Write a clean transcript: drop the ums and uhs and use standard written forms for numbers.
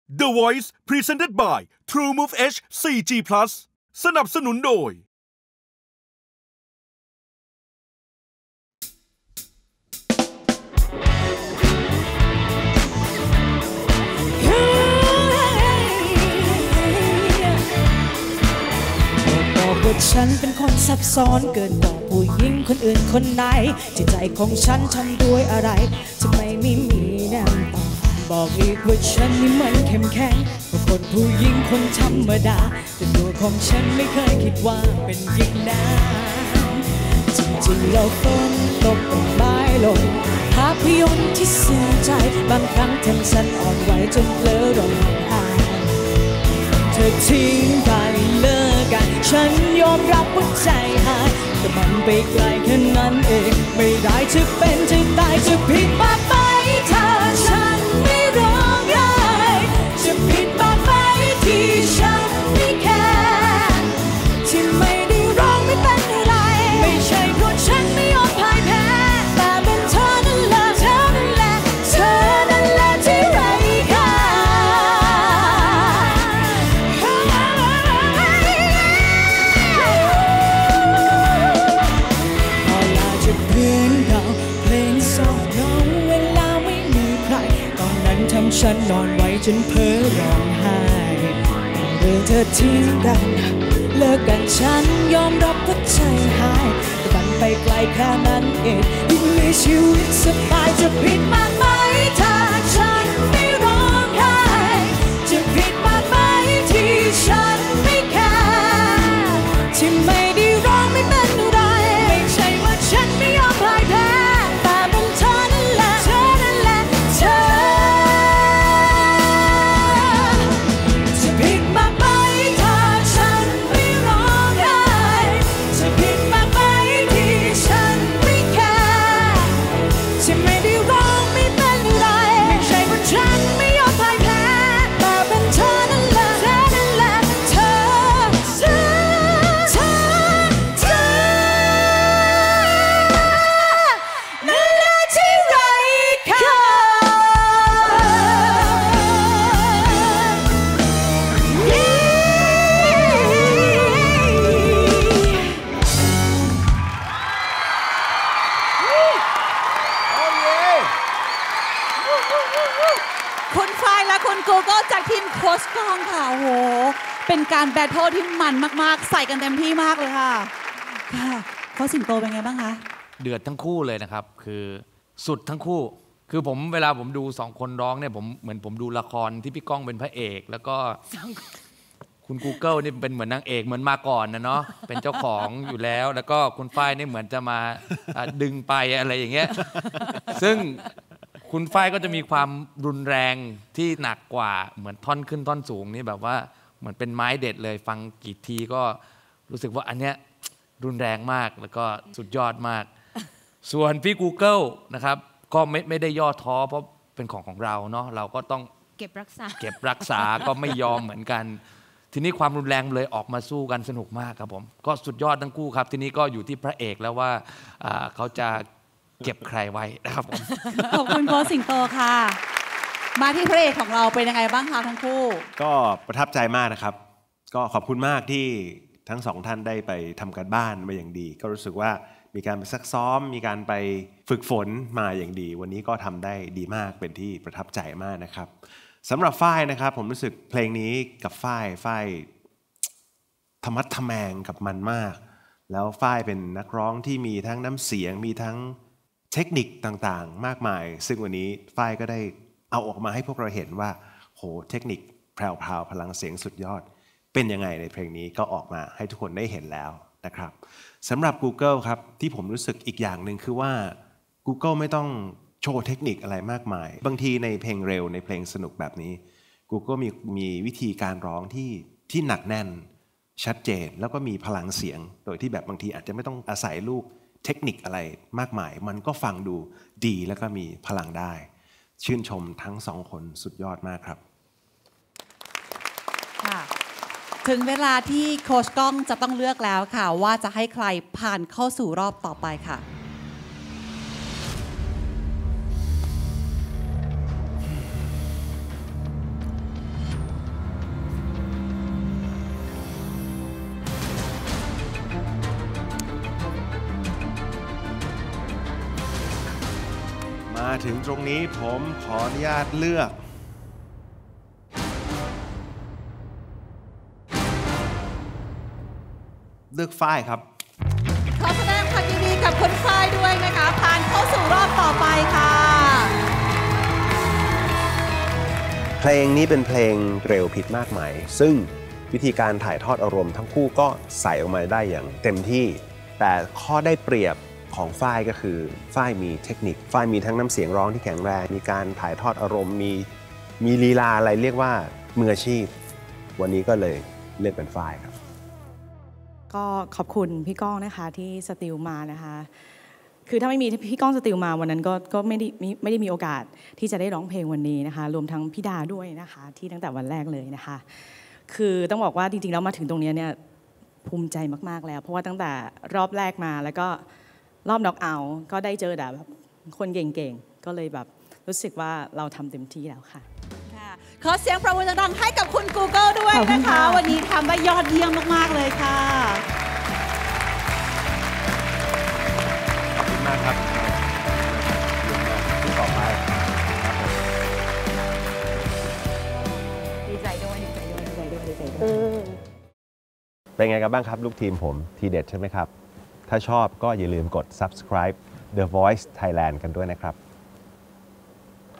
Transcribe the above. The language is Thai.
The Voice Presented by TrueMove H 4G Plus สนับสนุนโดยว่าฉันเป็นคนซับซ้อนเกินกว่าผู้หญิงคนอื่นคนไหนจิตใจของฉันทำด้วยอะไรทำไมไม่มีแนวต่อบอกอีกว่าฉันนี่มันเข้มแข็งกว่าคนผู้หญิงคนธรรมดาแต่ตัวของฉันไม่เคยคิดว่าเป็นอย่างนั้นจริงๆแล้วฝนตกต้นไม้หล่นภาพยนตร์ที่สื่อใจบางครั้งทำฉันอ่อนไหวจนเผลอร้องไห้เธอทิ้งกันเลิกกันฉันยอมรับว่าใจหายแต่มันไปไกลแค่นั้นเองไม่ได้จะเป็นจะตายจะผิดมากไหมถ้าฉันไม่ร้องไห้จะผิดมากไหมที่ฉันไม่แคร์ที่ไม่ได้ร้องไม่เป็นอะไรไม่ใช่เพราะฉันไม่ยอมพ่ายแพ้แต่เป็นเธอนั่นแหละเธอนั่นแหละเธอนั่นแหละที่ไร้ค่าฉันนอนไว้จนเพ้อร้องไห้เรื่องเธอทิ้งกันเลิกกันฉันยอมรับว่าใจหายแต่มันไปไกลแค่นั้นเองยิ่งมีชีวิตสบายจะผิดมากไหมถ้าฉันไม่ร้องไห้จะผิดมากไหมที่ฉันไม่แคร์ที่ไม่ได้ร้องไม่เป็นไรไม่ใช่ว่าฉันไม่ยอมพ่ายแพ้แต่เป็นเธอนั่นแหละเธอนั่นแหละเธอโค้ชกองค่ะโหเป็นการแบทเทิลที่มันมากๆใส่กันเต็มที่มากเลยค่ะค่ะโค้ชสิงโตเป็นไงบ้างคะเดือดทั้งคู่เลยนะครับคือสุดทั้งคู่คือผมเวลาผมดูสองคนร้องเนี่ยผมเหมือนผมดูละครที่พี่ก้องเป็นพระเอกแล้วก็คุณ Google นี่เป็นเหมือนนางเอกเหมือนมาก่อนนะเนาะเป็นเจ้าของอยู่แล้วแล้วก็คุณฝ้ายนี่เหมือนจะมาดึงไปอะไรอย่างเงี้ยซึ่งคุณฝ้ายก็จะมีความรุนแรงที่หนักกว่าเหมือนท่อนขึ้นท่อนสูงนี่แบบว่าเหมือนเป็นไม้เด็ดเลยฟังกี่ทีก็รู้สึกว่าอันเนี้ยรุนแรงมากแล้วก็สุดยอดมากส่วนพี่ Google นะครับก็ไม่ได้ย่อท้อเพราะเป็นของเราเนาะเราก็ต้องเก็บรักษาก็ไม่ยอมเหมือนกันทีนี้ความรุนแรงเลยออกมาสู้กันสนุกมากครับผมก็สุดยอดทั้งคู่ครับทีนี้ก็อยู่ที่พระเอกแล้วว่าเขาจะเก็บใครไว้นะครับผมขอบคุณโค้ชสิงโตค่ะมาที่พระเอกของเราเป็นยังไงบ้างคะทั้งคู่ก็ประทับใจมากนะครับก็ขอบคุณมากที่ทั้งสองท่านได้ไปทำการบ้านมาอย่างดีก็รู้สึกว่ามีการไปซักซ้อมมีการไปฝึกฝนมาอย่างดีวันนี้ก็ทำได้ดีมากเป็นที่ประทับใจมากนะครับสำหรับฝ้ายนะครับผมรู้สึกเพลงนี้กับฝ้ายธรรมะทแมงกับมันมากแล้วฝ้ายเป็นนักร้องที่มีทั้งน้ำเสียงมีทั้งเทคนิคต่างๆมากมายซึ่งวันนี้ฝ้ายก็ได้เอาออกมาให้พวกเราเห็นว่าโหเทคนิคแพรวๆพลังเสียงสุดยอดเป็นยังไงในเพลงนี้ก็ออกมาให้ทุกคนได้เห็นแล้วนะครับสำหรับ Google ครับที่ผมรู้สึกอีกอย่างหนึ่งคือว่า Google ไม่ต้องโชว์เทคนิคอะไรมากมายบางทีในเพลงเร็วในเพลงสนุกแบบนี้ Google มีวิธีการร้องที่หนักแน่นชัดเจนแล้วก็มีพลังเสียงโดยที่แบบบางทีอาจจะไม่ต้องอาศัยลูกเทคนิคอะไรมากมายมันก็ฟังดูดีแล้วก็มีพลังได้ชื่นชมทั้งสองคนสุดยอดมากครับค่ะถึงเวลาที่โค้ชก้องจะต้องเลือกแล้วค่ะว่าจะให้ใครผ่านเข้าสู่รอบต่อไปค่ะพถึงตรงนี้ผมขออนุญาตเลือกฝ้ายครับขอแสดงความยินดีกับคุณฝ้ายด้วยนะคะผ่านเข้าสู่รอบต่อไปค่ะเพลงนี้เป็นเพลงเร็วผิดมากมายซึ่งวิธีการถ่ายทอดอารมณ์ทั้งคู่ก็ใส่ออกมาได้อย่างเต็มที่แต่ข้อได้เปรียบของฝ้ายก็คือฝ้ายมีเทคนิคฝ้ายมีทั้งน้ำเสียงร้องที่แข็งแรงมีการถ่ายทอดอารมณ์มีลีลาอะไรเรียกว่ามืออาชีพวันนี้ก็เลยเลือกเป็นฝ้ายครับก็ขอบคุณพี่ก้องนะคะที่สติลมานะคะคือถ้าไม่มีพี่ก้องสติลมาวันนั้นก็ไม่ได้มีโอกาสที่จะได้ร้องเพลงวันนี้นะคะรวมทั้งพี่ดาด้วยนะคะที่ตั้งแต่วันแรกเลยนะคะคือต้องบอกว่าจริงๆแล้วมาถึงตรงนี้เนี่ยภูมิใจมากๆแล้วเพราะว่าตั้งแต่รอบแรกมาแล้วก็รอบน็อกเอาท์ก็ได้เจอแต่แบบคนเก่งๆก็เลยแบบรู้สึกว่าเราทำเต็มที่แล้วค่ะขอเสียงปรบมือดังๆให้กับคุณ Google ด้วยนะคะวันนี้ทำได้ยอดเยี่ยมมากๆเลยค่ะขอบคุณมากครับที่ต่อไปดีใจด้วยเป็นไงกันบ้างครับลูกทีมผมทีเด็ดใช่ไหมครับถ้าชอบก็อย่าลืมกด subscribe The Voice Thailand กันด้วยนะครับ